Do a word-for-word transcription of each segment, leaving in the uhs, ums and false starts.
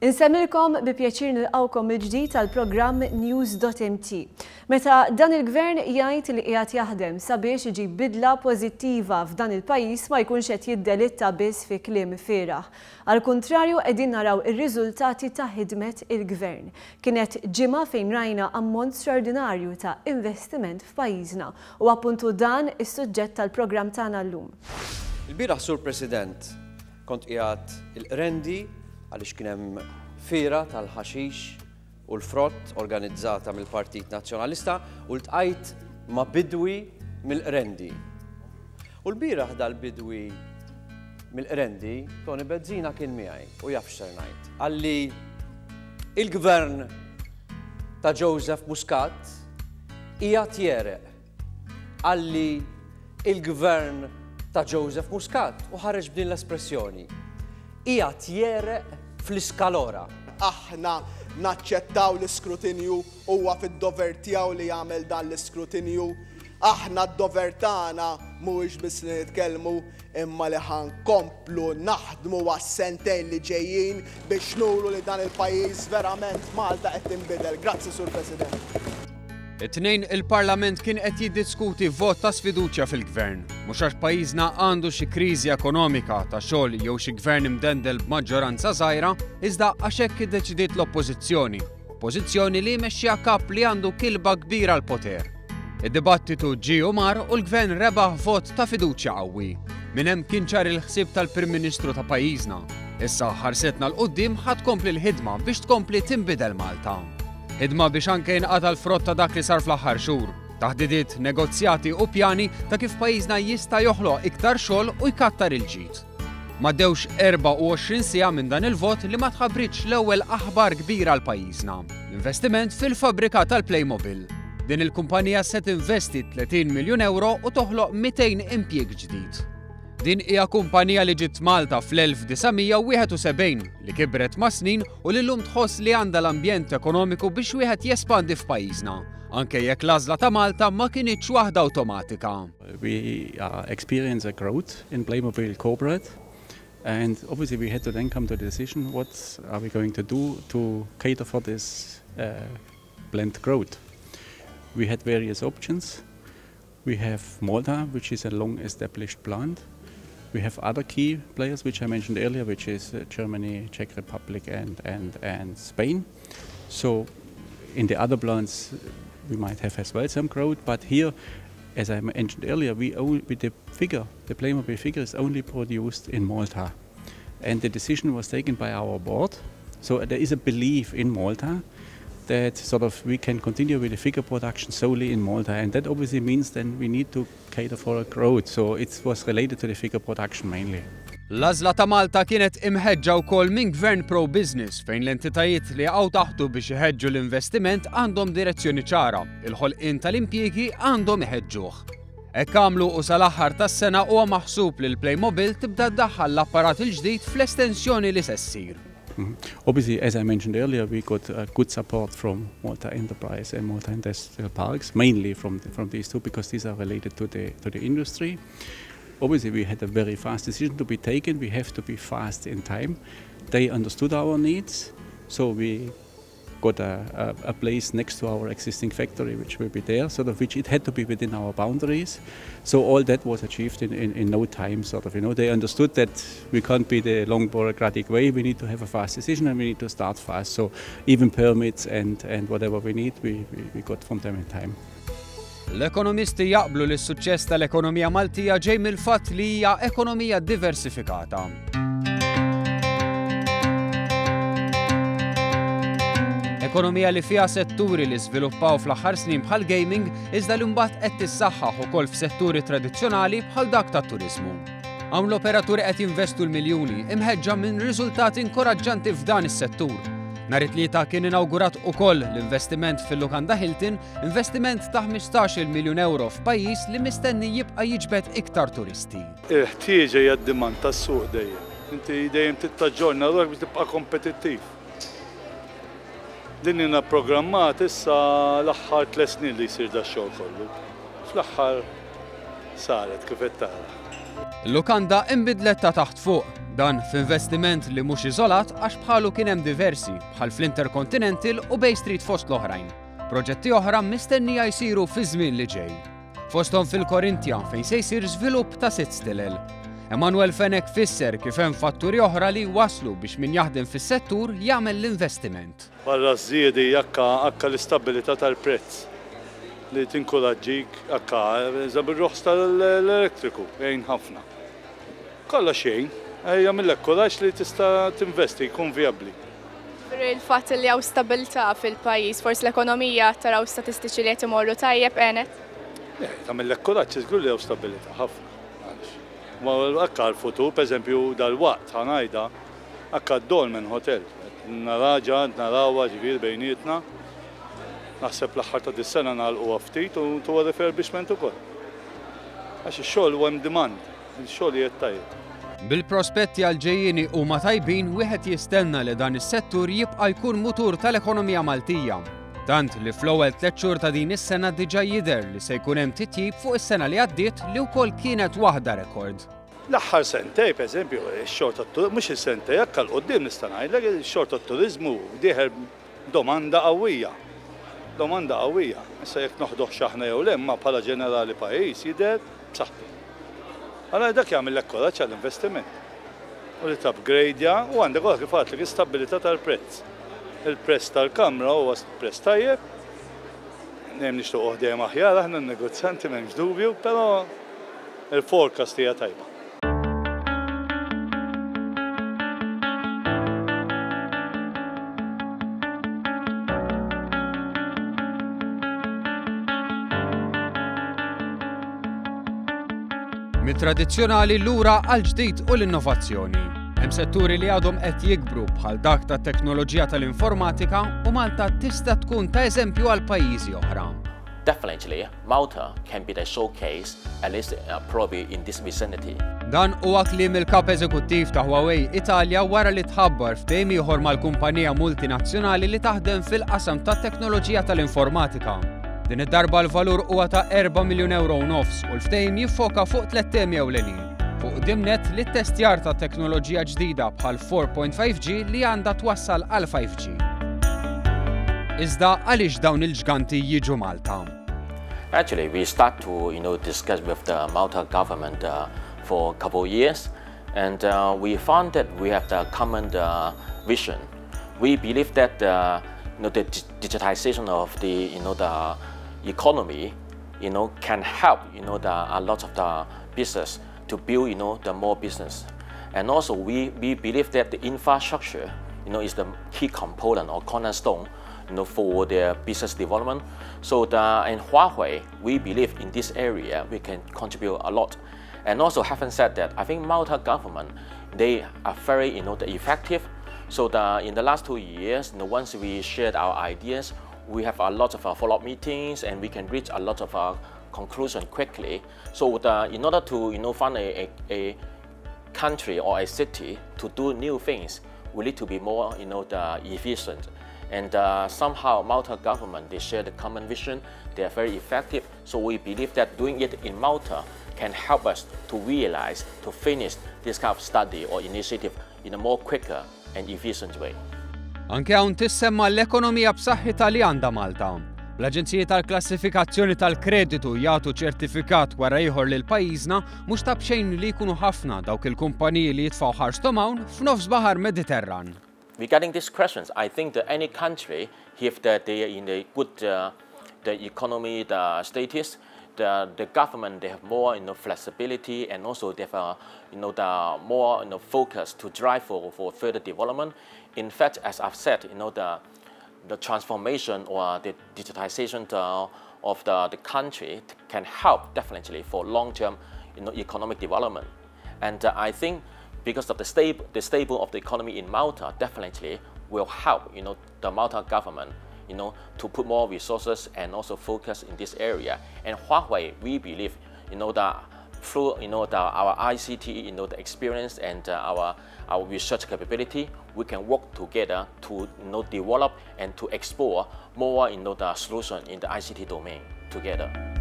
Insemmilkom bi pjaċir nilqawkom il-ġdid tal-programm News dot M T. Meta dan il-gvern jgħid li qiegħed jaħdem sabiex iġib bidla pożittiva f'dan il-pajjiż ma jkunx qed jiddelitta biss fi kliem fieraħ. Għall-kuntrarju qegħdin naraw ir-riżultati ta' ħidmet il-gvern. Kienet ġimgħa fejn rajna ammont straordinarju ta' investiment f'pajjiżna u appuntu dan is-suġġett tal-programm tagħna llum. Il-bieraħ, Sur President, kont qiegħed il-Qrendi għaliex kien hemm fiera tal-ħaxix u l-frott organizzata mill-Partit Nazzjonalista u ltqajt ma' bidwi mill-Qrendi. U l-bieraħ dal-bidwi mill-Qrendi Tony Bezzina kien miegħi u jaf x'ser ngħid. Għalli il-gvern ta' Joseph Muscat qiegħed jereq. Għalli il-gvern ta' Joseph Muscat u ħareġ b'din l-espressjoni. Qiegħed jereq fl-iskalora. Aħna naċċettaw l-iskrutinju huwa fid-dover tiegħu li jagħmel dan l-iskrutinju. Aħna d-dover tagħna mhuwiex biss li nitkellmu imma li ħankomplu naħdmu għas-sentejn li ġejjin biex nuru li dan il-pajjiż verament Malta qed tinbidel. Grazzi, Sur President. It-tnejn il-Parlament kien qed jiddiskuti vot ta' sfiduċja fil-Gvern. Mhux għax pajjiżna għandu xi kriżi ekonomika ta' xogħol jew xi gvern imdendel b'maġġoranza żgħira, iżda għax hekk iddeċidiet l-Oppożizzjoni. Oppożizzjoni li jmexxiha kap li għandu kilba kbira l poter. Id-dibattitu ġie u mar u l-Gvern rebaħ vot ta' fiduċja qawwi. Minn hemm kien ċar il-ħsieb tal-Prim Ministru ta' pajjiżna. Issa ħarsetna l-qudiem ħadd tkompli l-ħidma biex tkompli tinbidel Malta. Ħidma biex anke jinqata' l-frott ta' dak li sar fl-aħħar xhur. Taħdidiet, negozjati u pjani ta' kif pajjiżna jista' joħloq iktar xogħol u jkattar il-ġid. M'għaddewx erba' u għoxrin siegħa minn dan il-vot li ma tħabbritx l-ewwel aħbar kbira għal pajjiżna. Investiment fil-fabbrika tal-Playmobil. Din il-kumpanija se tinvesti tletin miljun euro u toħloq mitejn impjieg ġdid. Din hija kumpanija li ġiet Malta fl-elf design wieħed u sebgħin li kibret ma' snin u li llum tħoss li għandha l-ambjent ekonomiku biex wieħed jespandi f'pajjiżna, anke jekk l-għażla ta' Malta ma kienitx waħda awtomatika. We uh, experience a growth in Playmobil corporate and obviously we had to then come to the decision what are we going to do to cater for this uh, blend growth. We had various options. We have Malta, which is a long-established plant. We have other key players, which I mentioned earlier, which is uh, Germany, Czech Republic, and, and, and Spain. So in the other plants, we might have as well some growth, but here, as I mentioned earlier, we only, with the figure, the Playmobil figure is only produced in Malta. And the decision was taken by our board. So there is a belief in Malta that sort of we can continue with the figure production solely in Malta, and that obviously means then we need to cater for a growth, so it was related to the figure production mainly. L-għażla ta' Malta kienet imħeġġa wkoll minn Gvern pro-business fejn l-entitajiet li għaw taħtu biex iħeġġu l-investiment għandhom direzzjoni ċara, il-ħolqien tal-impjiegi għandhom iħeġġuh. Hekk għamlu u sal-aħħar tas-sena huwa maħsub li l-Playmobil tibda ddaħħal l-apparat il-ġdid fl-estensjoni li se ssir. Mm-hmm. Obviously, as I mentioned earlier, we got uh, good support from Malta Enterprise and Malta Industrial Parks, mainly from the, from these two, because these are related to the to the industry. Obviously, we had a very fast decision to be taken. We have to be fast in time. They understood our needs, so we got a, a, a place next to our existing factory, which will be there, sort of which it had to be within our boundaries. So all that was achieved in, in, in no time, sort of, you know. They understood that we can't be the long bureaucratic way. We need to have a fast decision and we need to start fast. So even permits and, and whatever we need, we, we, we got from them in time. L-ekonomisti jaqblu li s-suċċess tal-ekonomija Maltija ġej mill-fatt li hija ekonomija diversifikata. Ekonomija li fiha setturi li żviluppaw fl-aħħar snin bħal gaming iżda li mbagħad qed tissaħħaħ ukoll f'setturi tradizzjonali bħal dak tat-turiżmu. Hawn l-operaturi qed jinvestu l-miljuni imħeġġa minn riżultati inkoraġġanti f'dan is-settur. Nhar it-tlieta kien inawgurat ukoll l-investiment fil-Lukanda Hilton, investiment ta' ħmistax-il miljun euro f'pajjiż li mistenni jibqa' jiġbed iktar turisti. Il-ħtieġa hija d-dimand tas-suq dejjem. Inti dejjem tittaġġorna biex tibqa' kompetittiv. Din hija programmat issa l-aħħar tliet snin li jsir da xogħol kollu. Fl-aħħar saret kif qed tara. Lukanda inbidlet ta' taħt fuq. Dan f'investiment li mhux iżolat għax bħalu kien hemm diversi bħal fl-Intercontinental u Bay Street fost l-oħrajn. Proġetti oħra mistennija jsiru fi żmien li ġej. Fosthom fil-Korintja fejn se jsir żvilupp ta' sitt stilel. Emanuel Fenek fisser kif hemm fatturi oħra li waslu biex min jaħdem fis-settur jagħmel l-investiment. Barra żiedi akka akka l-istabilità tal-prezz li tinkoraġġik akka eżempju r-roħs tal-elettriku jgħin ħafna. Kollha xejn, ejja mill-ekkoraġġ li tista' tinvesti jkun vijabbli. Il-fatt li hawn stabilità fil-pajjiż, forsi l-ekonomija taraw statistiċi li qed imorru tajjeb għenet? Ta' mill-ekkoraġġ iżgur li hawn stabilità ħafna. Ma akka l-futur, per eżempju, dal-waqt ħanajda, akka d-Dolmen Hotel. Naraġa, narawa ġivir bejnietna. Naħseb l-aħħar ta' dis-sena nagħlqu ftit u tuwa refurbishment ukoll. Għax ix-xogħol huwa hemm demand, il-xogħol qiegħed tajjeb. Bil-prospetti għal-ġejjieni huma tajbin wieħed jistenna li dan is-settur jibqa' jkun mutur tal-ekonomija Maltija. Tant li fl-ewwel tliet xhur ta' din is-sena diġà jidher li se jkun hemm titjib fuq is-sena li għaddiet li wkoll kienet waħda rekord. L-aħħar sentej, pereżempju, ix-xogħol tat-turiżmu, mhux is-sentej, jekk l-qudiem nista' ngħidlek ix-xogħol tat-turiżmu dieħel domanda qawwija. Domanda qawwija. Issa jekk noħduh x'aħna jew le, imma bħala ġenerali pajjiż jidher b'saħħtu. Allora dak jagħmel l-ekkoraġġ għall-investiment. U li tapgradeja u għandek ukoll kif għadlek istabilità tal-prezz. Il-prezz tal-kamra huwa prezz tajjeb, hemm nixtiequ dejjem aħjar aħna n-negozjanti m'hemmx dubju, però il-forecast hija tajba. Mit-tradizzjonali lura għal-ġdid u l-innovazzjoni. Hemm setturi li għadhom qed jikbru bħal dak tat-teknoloġija tal-informatika u Malta tista' tkun ta' eżempju għal pajjiżi oħra. Definitely, Malta can be the showcase, at least uh, probably in this vicinity. Dan huwa kliem il-kap eżekuttiv ta' Huawei Italja wara li tħabbar ftehim ieħor mal-kumpanija multinazzjonali li taħdem fil-qasam tat-teknoloġija tal-informatika. Din id-darba l-valur huwa ta' erba' miljun euro u nofs u l-ftehim jiffoka fuq tliet temi ewlenin. Fuq dimnet li t-testjar ta' teknoloġija ġdida bħal four point five G li għandha twassal għal five G. Iżda għaliex dawn il-ġganti jiġu Malta? Actually, we start to you know, discuss with the Malta government uh, for a couple of years, and uh, we found that we have the common uh, vision. We believe that uh, you know, the digitization of the, you know, the economy you know, can help you know, the, a lot of the business to build you know, the more business. And also we, we believe that the infrastructure you know, is the key component or cornerstone you know, for their business development. So the, in Huawei, we believe in this area we can contribute a lot. And also having said that, I think Malta government, they are very you know, effective. So the, in the last two years, you know, once we shared our ideas, we have a lot of uh, follow-up meetings and we can reach a lot of uh, conclusion quickly. So the, in order to you know, find a, a, a country or a city to do new things, we need to be more you know, the efficient. And uh, somehow Malta government, they share the common vision, they are very effective. So we believe that doing it in Malta can help us to realize, to finish this kind of study or initiative in a more quicker and efficient way. Anke hawn tissemma l-ekonomija b'saħħitha li għandha Malta. L-Aġenziji tal-Klassifikazzjoni tal-Kreditu jagħtu ċertifikat wara ieħor lil pajjiżna mhux ta' bxejn li jkunu ħafna dawk il-kumpaniji li jitfgħu ħarsthom hawn f'nofs baħar Mediterran. Regarding these questions, I think that any country, if they are in a good uh, the economy, the status, the the government they have more you know flexibility and also they have uh, you know the more you know focus to drive for for further development. In fact, as I've said, you know the the transformation or the digitization to, of the the country can help definitely for long-term you know economic development. And uh, I think because of the stable the stable of the economy in Malta definitely will help you know the Malta government you know to put more resources and also focus in this area. And Huawei, we believe you know that through you know the, our I C T you know the experience and uh, our our research capability, we can work together to you know develop and to explore more you know the solution in the I C T domain together.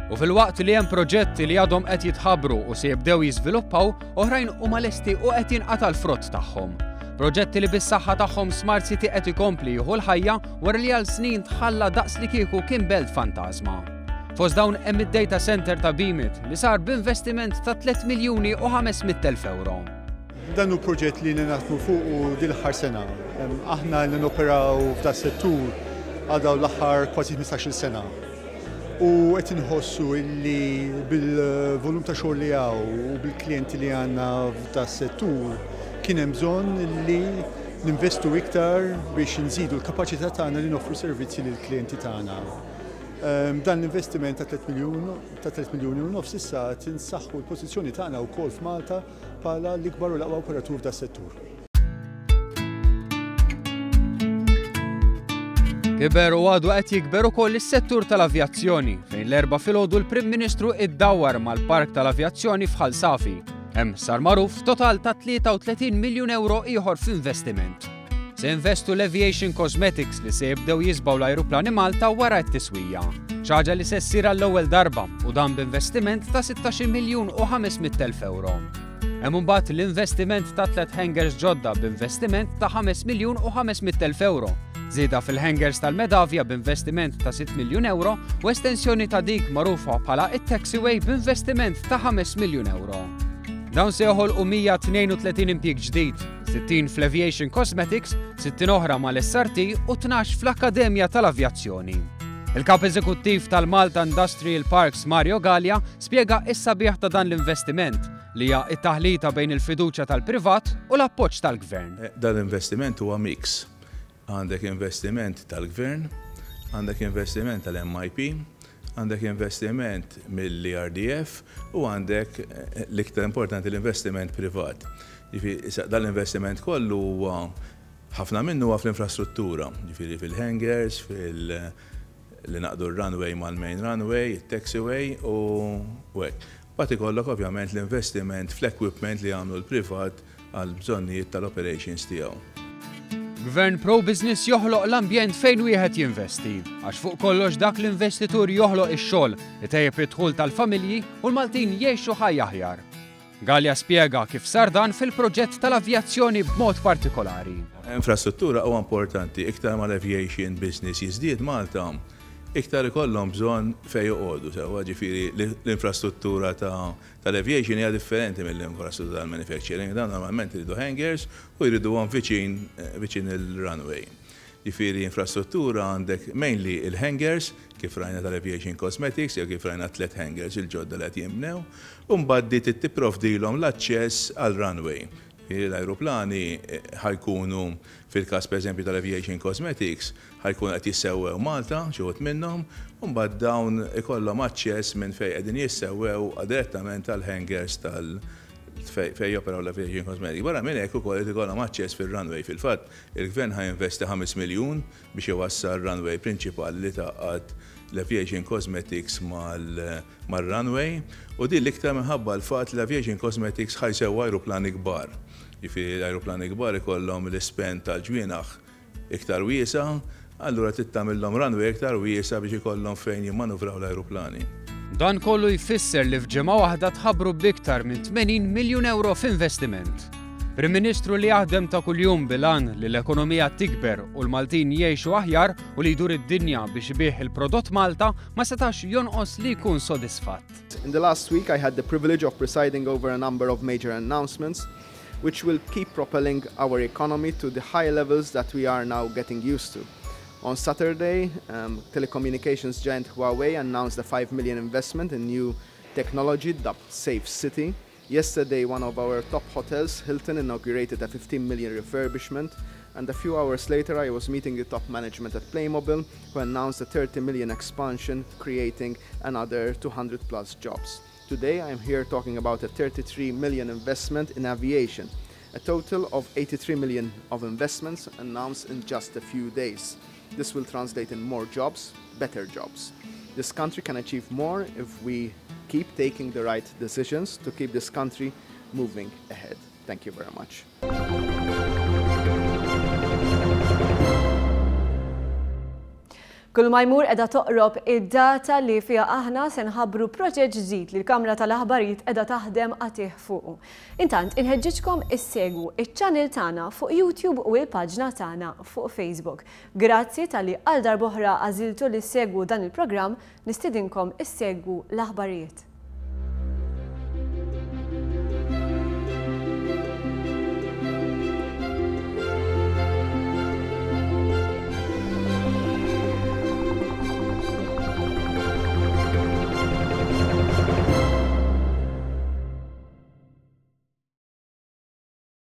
U fil-waqt li hemm proġetti li għadhom qed jitħabbru u se jibdew jiżviluppaw, oħrajn huma lesti u qed jinqata' l-frott tagħhom. Proġetti li bis-saħħa tagħhom Smart City qed ikompli jieħu l-ħajja wara li għal snin tħalla daqs li kieku kien belt fantasma. Fost dawn hemm id-data center ta' Bimit li sar b'investiment ta' tliet miljuni u ħamesmit elf euro. Dan hu proġett li naħdmu fuq u dil-aħħar sena. Aħna li noperaw f'da settur għadaw l-aħħar kważi ħmistax-il sena. U qed inħossu li bil-volum ta' xogħol li hawn u bil-klijenti li għandna f'da settur kien hemm bżonn li ninvestu iktar biex nżidu l-kapaċità tagħna li noffru servizzi lill-klijenti tagħna. Dan l-investiment ta' tliet miljuni u nofs issa tinsaħħu l-pożizzjoni tagħna wkoll f'Malta bħala l-ikbar u l-aqwa operatur f'das-settur. Kiber u għadu qed jikber ukoll is-settur tal-avjazzjoni fejn l-erba' filgħodu l-Prim Ministru iddawwar mal-Park tal-Avjazzjoni f'Ħal Safi. Hemm sar magħruf total ta' tlieta u tletin miljun euro ieħor f'investiment. Se investu l-Aviation Cosmetics li se jibdew jisbaw l-ajruplani Malta wara t-tiswija. Xaġa li se ssir għall-ewwel darba u dan b'investiment ta' sittax-il miljun u ħamesmit elf euro. Hemm imbagħad l-investiment ta' tliet hangars ġodda b'investiment ta' ħames miljun u ħamesmit elf euro. Żieda fil-hangars tal-Medavja b'investiment ta' sitt miljun euro u estensjoni ta' dik magħrufa bħala it-taxiway b'investiment ta' ħames miljun euro. Dawn se joħolqu mija tnejn u tletin impjieg ġdid, sittin fl-Aviation Cosmetics, sittin oħra mal-S R T u tnax fl-Akkademja tal-Avjazzjoni. Il-Kap Eżekuttiv tal-Malta Industrial Parks Mario Gallia spjega is-sabiħ ta' dan l-investiment li hija t-taħlita bejn il-fiduċja tal-privat u l-appoġġ tal-Gvern. Dan l-investiment huwa mix. Għandek investiment tal-Gvern, għandek investiment tal-M I P, għandek investiment mill-I R D F u għandek l-iktar importanti l-investiment privat. Dan l-investiment kollu huwa ħafna minnu huwa fl-infrastruttura, ġifieri fil-hangars, li naqdu r-runway mal-main runway, il-taxiway u hekk. Bat ikollok ovvjament l-investiment fl-equipment li għamlu l-privat għal bżonnijiet tal-operations tiegħu. Gvern pro-business joħloq l-ambjent fejn wieħed jinvesti, għax fuq kollox dak l-investitur joħloq ix-xogħol li tejjeb id-dħul tal-familji u l-Maltin jgħixu ħajja aħjar. Gallia spjega kif sar dan fil-proġett tal-avjazzjoni b'mod partikolari. Infrastruttura huwa importanti, iktar mal-aviation business jiżdied Malta, iktar ikollhom bżonn fejn joqogħdu, sewwa ġifieri l-infrastruttura tal-aviation hija differenti mill-infrastruttura tal-manufacturing. Dan normalment iridu hangars u jriduhom viċin viċin il-runway. Ġifieri infrastruttura għandek mainly il-hangars, kif rajna tal-Aviation Cosmetics, jew kif rajna tliet hangars il-ġodda li qed jinbnew, u mbagħad tipprovdilhom l-aċċess għall-runway. L-ajruplani ħajkunu fil-każ pereżempju tal-Aviation Cosmetics ħajkun qed jissewwew Malta, xi wħud minnhom, u mbagħad dawn ikollhom aċċess minn fejn qegħdin jissewwew direttament tal-hangars tal fejn joperaw l-Aviation Cosmetics. Barra minn hekk ukoll qed ikollhom aċċess fir-runway. Fil-fatt, il-Gvern ħajinvesti ħames miljun biex iwassal runway prinċipali li taqgħod l-Aviation Cosmetics mal-runway u din l-iktar minħabba l-fatt l-Aviation Cosmetics ħajsew ajruplani kbar. Jifieri l-ajruplani kbar ikollhom l-ispen tal-ġwienaħ iktar wiesa, allura tittamillhom runway iktar wiesa biex ikollhom fejn jimmanuvraw l-ajruplani. Dan kollu jfisser li f'ġimgħa waħda tħabbru b'iktar minn tmenin miljun euro f'investiment. Prim Ministru li jaħdem ta' kuljum bil-għan li l-ekonomija tikber u l-Maltin jgħixu aħjar u li jdur id-dinja biex ibih il-prodott Malta ma setax jonqos li jkun sodisfatt. In the last week I had the privilege of presiding over a number of major announcements which will keep propelling our economy to the high levels that we are now getting used to. On Saturday, um, telecommunications giant Huawei announced a five million investment in new technology dubbed Safe City. Yesterday, one of our top hotels, Hilton, inaugurated a fifteen million refurbishment. And a few hours later, I was meeting the top management at Playmobil, who announced a thirty million expansion, creating another two hundred plus jobs. Today, I'm here talking about a thirty-three million investment in aviation, a total of eighty-three million of investments announced in just a few days. This will translate in more jobs, better jobs. This country can achieve more if we keep taking the right decisions to keep this country moving ahead. Thank you very much. Kull ma jmur qiegħda toqrob id-data li fiha aħna se nħabbru proġett ġdid li l-Kamra tal-Aħbarijiet qiegħda taħdem għatih fuqu. Intant inħeġġitkom issegwu iċ-channel tagħna fuq YouTube u l-paġna tagħna fuq Facebook. Grazzi tal-li għal darb'oħra għażiltu li segwu dan il-programm, nistidinkom issegwu l-aħbarijiet.